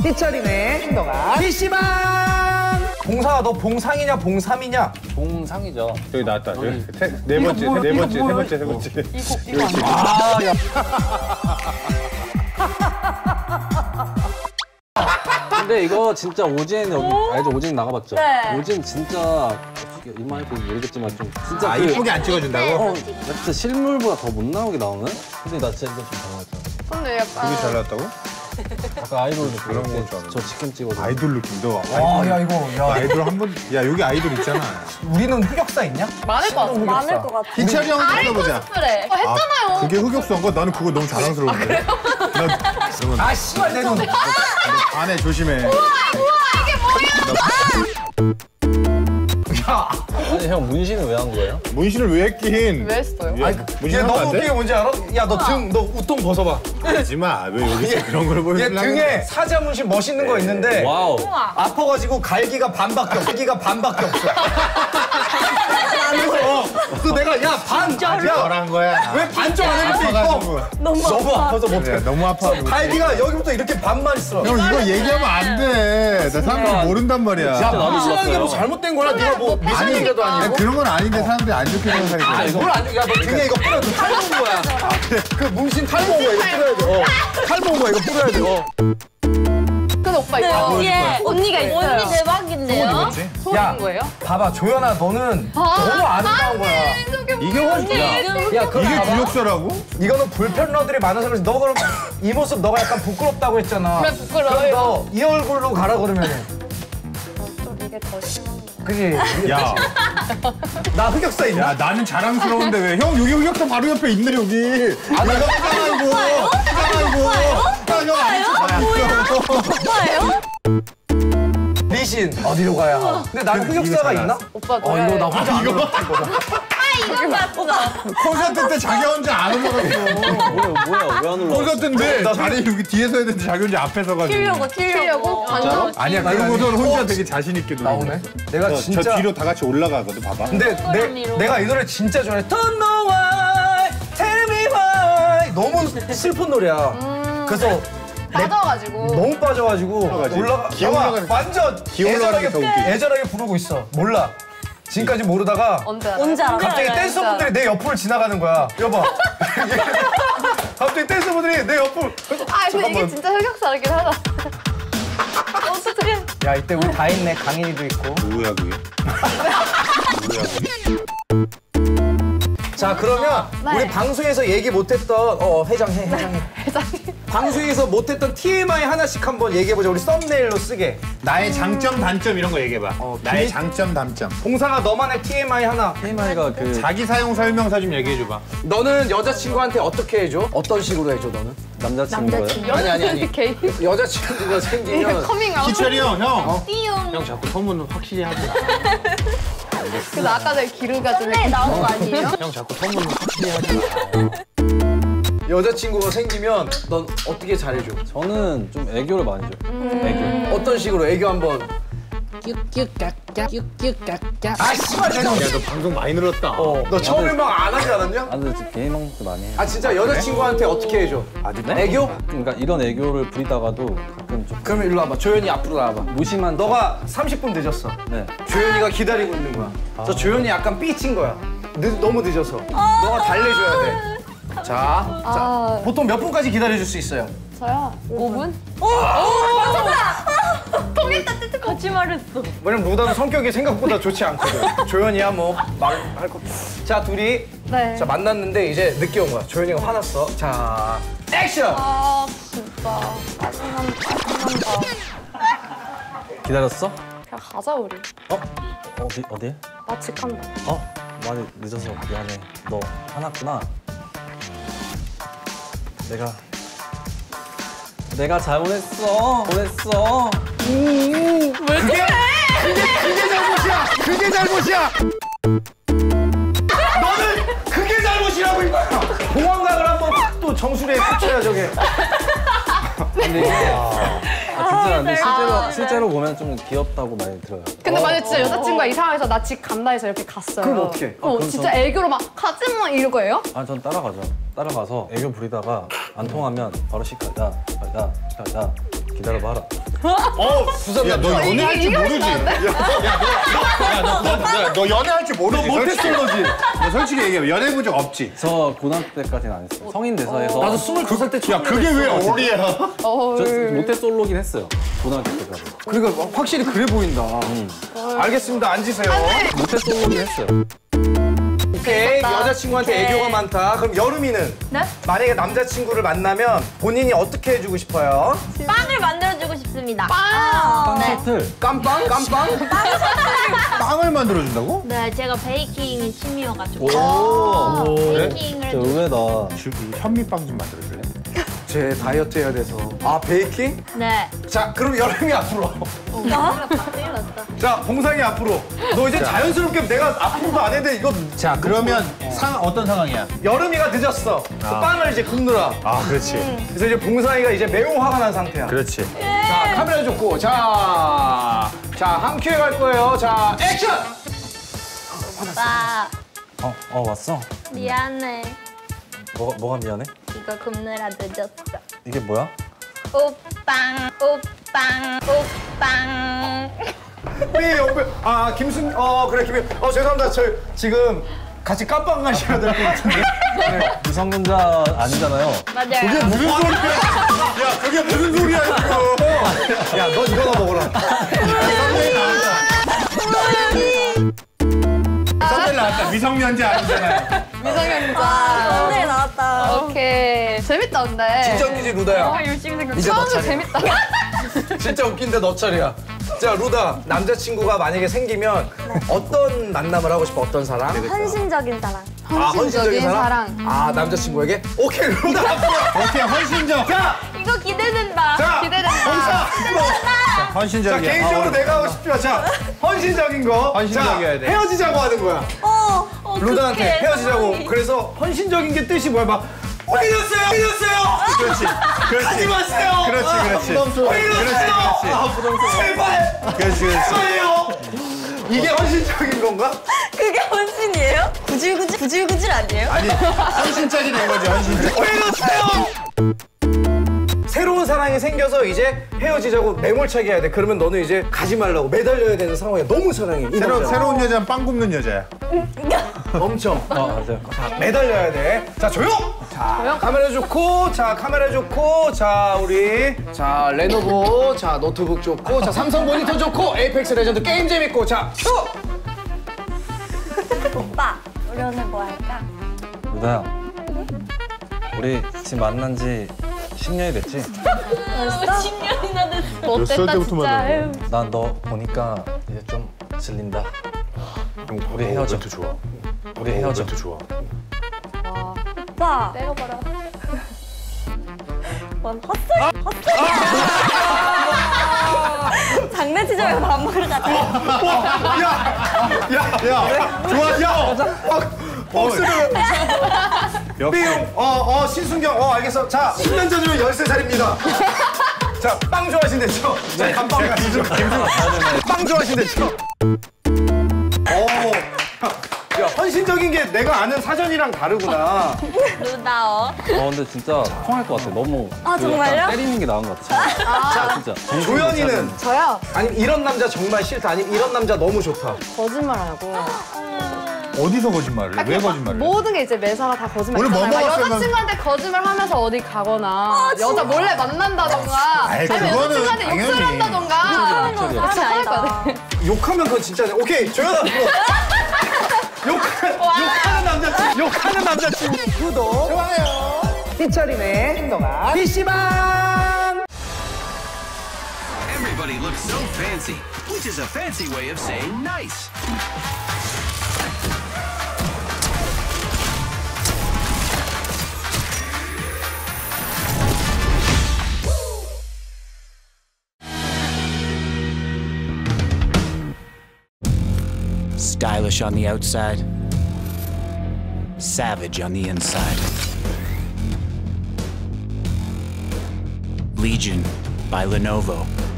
희철이네 신동아 PC방. 봉상아 너 봉상이냐 봉삼이냐? 봉상이죠. 여기 나왔다. 네 번째. 이거 아 야. 근데 이거 진짜 오진 여기 알죠? 오진 나가봤죠? 네. 오진 진짜 이만 해도 모르겠지만 좀 진짜 이쁘게 안 찍어준다고? 진짜 실물보다 더 못 나오게 나오네? 근데 나 진짜 이거 좀 당황했잖아. 근데 약간 되게 잘 나왔다고? 약간 아이돌 느낌. 그런 건 줄 알았네. 저 치킨 찍어서. 아이돌 느낌도. 야 이거 야 아이돌 한 번. 야 여기 아이돌 있잖아. 우리는 흑역사 있냐? 많을 것 같아. 많을 것 같아. 희철이 형 찍어보자. 그래. 했잖아요. 그게 흑역사인 거야? 나는 그거 너무 자랑스러운데. 아 씨발 내 눈. 안에 조심해. 이게 뭐야? 아니 형 문신은 왜 한 거예요? 문신을 왜 했긴? 왜 했어요? 문신 야 하면 너 안 웃긴 게 돼? 뭔지 알아? 야 너 등 너 우통 벗어봐. 하지 마. 왜 여기서 그런 걸 얘 보여주려고? 등에 사자 문신 멋있는 거 있는데 와우. 아파가지고 갈기가 반밖에 없어. 그 내가 야 반. 아직 야 덜한 거야. 왜 반쪽 안 해줄 수 아파가지고. 있어? 너무 아파서 못해. 너무 아파가지고. 갈기가 여기부터 이렇게 반만 있어. 형 이거 얘기하면 안 돼. 나 사람들이 모른단 말이야. 진짜 나도 이상한 게 뭐 몰랐어요. 잘못된 거야? 네가 뭐 미성년자도 아니, 아니고. 그런 건 아닌데 사람들이 안 좋게 생각하니까. 뭘안 돼? 야너 등에 이거 뿌려. 탈모 온 거야. 그 문신 탈모 온 거야. 이거 뿌려야 돼. 탈모 온 거야. 이거 뿌려야 돼. 근데 오빠 이거 언니가 있어요. 언니 대박인데요? 야, 거예요? 봐봐 조연아 너는 너무 아름다운 거야. 이게 훨씬 야, 그럼 이게 봐봐. 굴욕서라고? 이거는 불편러들이 많아서 그래서 너 그럼 이 모습 너가 약간 부끄럽다고 했잖아. 그래, 부끄러워. 그럼 너 이 얼굴로 가라 그러면은. 좀 이게 더 심한 거. 그지? 야, 나 흑역사 있냐? 야 나는 자랑스러운데 왜? 형 여기 흑역사 바로 옆에 있네 여기. 아 내가 흑역사이고. 형 오빠예요? 리신 어디로 가야 하? 근데 난 흑역사가 있나? 오빠 이거 나 혼자 안 이거 이거 봤어. 콘서트 때 자기 혼자 안 올라갔어. 뭐야 왜 안 올라와? 콘서트인데 자리 여기 뒤에서 해야 되는데 자기 혼자 앞에 서가지고. 튀려고? 완전 아니야 그런 거는 혼자 되게 자신 있게 나오네. 내가 저 진짜. 뒤로 다 같이 올라가거든 봐봐. 근데 내가 이 노래 진짜 좋아해. Don't know why, tell me why. 너무 슬픈 노래야. 그래서 빠져가지고. 너무 빠져가지고 기어 올라가는 완전 기어 올라가는 게 더 웃기지. 애절하게 부르고 있어. 몰라. 지금까지 모르다가 언제 알아? 언제 알아? 갑자기 댄서분들이 내 옆을 지나가는 거야. 여봐. 갑자기 댄서분들이 내 옆을. 아 근데 이게 진짜 흑역사긴 하다. 어떡해. 야 이때 우리 다 있네. 강인이도 있고. 누구야 그게? 누구야 그게? 자 그러면 우리 방송에서 얘기 못했던 회장해. 방송에서 못했던 TMI 하나씩 한번 얘기해보자. 우리 썸네일로 쓰게. 나의 장점 단점 이런 거 얘기해봐. 나의 비밀- 장점 단점. 봉상아 너만의 TMI 하나. TMI가 그 자기 사용 설명서 좀 얘기해줘봐. 너는 여자친구한테 어떻게 해줘? 어떤 식으로 해줘 너는? 남자친구예요? 아니. 개인. 여자친구가 생기면 커밍아웃. 희철이 형. 띠용. 형 자꾸 소문은 확실히 하지 마. 그래서 아까 전에 기루가 좀 네, 나온 거 아니에요? 형 자꾸 소문은 확실히 하지 마. 여자친구가 생기면 넌 어떻게 잘해줘? 저는 좀 애교를 많이 줘요. 애교. 어떤 식으로 애교 한번. 아 씨발 내가. 야 너 방송 많이 늘었다. 너 처음에 막 안 하지 않았냐? 아 근데 진짜 개인 방송도 많이 해요. 아 진짜 여자친구한테 어떻게 해줘? 애교? 그러니까 이런 애교를 부리다가도 가끔 좀 그러면 일로 와봐. 조연이 앞으로 나와봐. 무심한 너가 30분 늦었어. 네. 조연이가 기다리고 있는 거야. 저 조연이 약간 삐친 거야. 너무 늦어서. 너가 달래줘야 돼. 자, 보통 몇 분까지 기다려줄 수 있어요? 저요? 5분? 통했다, 뜻 같이 말했어. 왜냐면 루다는 성격이 생각보다 좋지 않거든. 조연이야 뭐 말할 거. 자 둘이 네. 자 만났는데 이제 늦게 온 거야. 조연이가 화났어. 자 액션. 아 진짜 짜증난다. 기다렸어? 그냥 가자 우리. 어디? 나 직한다. 많이 늦어서 미안해. 너 화났구나. 내가 잘못했어. 그게 잘못이야. 너는 그게 잘못이라고 이거야. 공황각을 한번 또 정수리에 꽂혀야 저게. 근데 실제로 보면 좀 귀엽다고 많이 들어요. 근데 만약 진짜 여자친구가 이 상황에서 나 집 간다 해서 이렇게 갔어요. 그럼 어떡해? 그럼 진짜 애교로 막 가지마 이럴 거예요? 아, 전 따라가죠. 따라가서 애교 부리다가 안 통하면 바로 시켜. 야, 이렇게 기다려봐라. 야, 너 연애할 줄 모르지? 너 연애할 줄 모르지? 너 못했어, 너지? 너 솔직히 얘기해. 연애 본 적 없지? 저 고등학교 때까지는 안 했어요. 성인 돼서 해서. 나도 22살 때 야, 그게 왜 어리야? 저 모태솔로긴 했어요. 고등학교 때까지. 그러니까 확실히 그래 보인다. 알겠습니다. 앉으세요. 모태솔로긴 했어요. 오케이. 여자친구한테 애교가 많다. 그럼 여름이는? 네? 만약에 남자친구를 만나면 본인이 어떻게 해주고 싶어요? 빵을 만들어주고 싶습니다. 빵 네. 셔틀. 깜빵? 깜빵? 빵을 만들어준다고? 네, 제가 베이킹이 취미여가지고. 오. 베이킹을 진짜 의외다. 현미빵 좀 만들어줄래? 제 다이어트 해야 돼서. 아, 베이킹? 네. 자, 그럼 여름이 앞으로. 자, 봉상이 앞으로. 너 이제 자연스럽게 내가 앞으로도 안 했는데 이거 자, 그러면 어떤 상황이야? 여름이가 늦었어. 그 빵을 이제 굽느라. 아, 그렇지. 그래서 이제 봉상이가 이제 매우 화가 난 상태야. 그렇지. 자, 카메라 좋고. 자, 한 큐에 갈 거예요. 자, 액션! 오빠, 왔어? 미안해. 뭐가 미안해? 이거 굽느라 늦었어. 이게 뭐야? 오빵, 오빵, 오빵. 김순, 그래, 죄송합니다. 저 지금 같이 깜빵 가셔야 될 것 같은데. 미성년자 아니잖아요. 맞아요. 무슨 소리야? 야, 그게 무슨 소리야, 이거? 야, 너 이거나 먹어라. 썸네일 나왔다. 미성년자 아니잖아요. 미성년자. 네, 나왔다. 오케이. 재밌다, 근데. 진짜 웃기지, 루다야. 열심히 생겼어. 이제 너 처음에 차례야. 재밌다. 진짜 웃긴데 너 차례야. 자, 루다. 남자친구가 만약에 생기면 어떤 만남을 하고 싶어? 어떤 사람? 헌신적인 사람. 헌신적인 사랑. 아, 남자친구에게? 오케이, 루다 앞으로. 오케이, 헌신적. 자, 이거 기대된다. 자, 기대된다. 봉사. 자, 헌신적이야. 개인적으로 내가 하고 싶지만, 자, 헌신적인 거. 헌신적이어야 돼. 헤어지자고 하는 거야. 루다한테 어떡해, 헤어지자고. 상황이. 그래서 헌신적인 게 뜻이 뭐야? 막, 왜 이랬어요? 그렇지. 하지 마세요. 그렇지. 왜 이랬어요? 제발. 그렇지. 제발요. 이게 헌신적인 건가? 그게 헌신이에요? 구질구질 아니에요? 아니, 헌신짝이 된 거지, 헌신짝. 왜 이랬어요? 새로운 사랑이 생겨서 이제 헤어지자고 매몰차게 해야 돼. 그러면 너는 이제 가지 말라고 매달려야 되는 상황이야. 너무 사랑해. 이 남자. 새로운 여자는 빵 굽는 여자야. 엄청. 맞아요. 자, 매달려야 돼. 자, 조용! 자, 카메라 좋고, 자, 우리. 자, 레노버, 자, 노트북 좋고, 자, 삼성 모니터 좋고, 에이펙스 레전드 게임 재밌고, 자, 큐! 오빠, 우리 오늘 뭐 할까? 루다야. 우리 지금 만난 지 10년이 됐지? 10년이나 됐어. 못됐다, 진짜. 에휴. 난 너 보니까 이제 좀 질린다. 우리 헤어져. 좋아. 우리 헤어져. 좋아. 오빠. 때려봐라. 뭔 헛소리. 장난치지 말고 밥 먹으러 가자. 야, 좋아. 복수를. 역시. 삐용. 신순경. 알겠어. 자, 10년 전이면 13살입니다. 자, 빵 좋아하신댔죠? 자, 감빵 가시죠. 빵 좋아하신댔죠? 야, 헌신적인 게 내가 아는 사전이랑 다르구나. 루다어. 근데 진짜 통할 것 같아. 너무. 아, 그 정말요? 약간 때리는 게 나은 것 같아. 자, 진짜. 조연이는 저요? 아니면 이런 남자 정말 싫다. 아니면 이런 남자 너무 좋다. 거짓말하고. 어디서 거짓말을 해? 왜 거짓말을 해? 모든 게 이제 매사가 다 거짓말. 오늘 뭐 먹었어요, 여자친구한테 거짓말하면서 어디 가거나 여자 몰래 만난다던가 아이, 아니면 그거는 여자친구한테 당연히. 욕설 한다던가 하는 건 진짜 사람이 화낼 거 아니다. 같아. 욕하면 그건 진짜네. 오케이, 조연아. 욕하는 남자친구. 구독. 좋아요. 희철이네 행동아. PC방. Everybody looks so fancy, which is a fancy way of saying nice. Stylish on the outside, savage on the inside. Legion by Lenovo.